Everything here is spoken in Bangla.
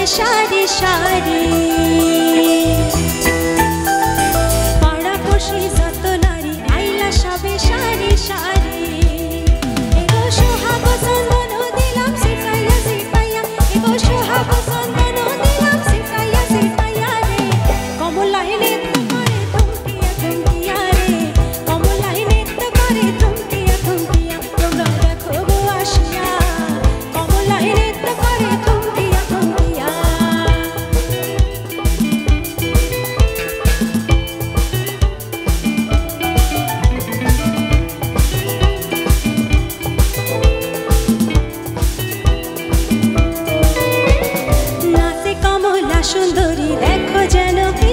সারি সারি পাড়া পড়শি যত নারী আইলা সবে সারি সারি এগো সোহাগ চন্দন দিলাম সিটাইয়া সিটাইয়া এগো সোহাগ চন্দন দিলাম সিটাইয়া সিটাইয়া রে কমলাই নৃত্য করে থমকিয়া থমকিয়া রে কমলাই নৃত্য করে থমকিয়া থমকিয়া তোমরা দেখো গো আসিয়া কমলাই নৃত্য করে থমকিয়া থমকিয়া নাচে কমলা সুন্দরী দেখো যেন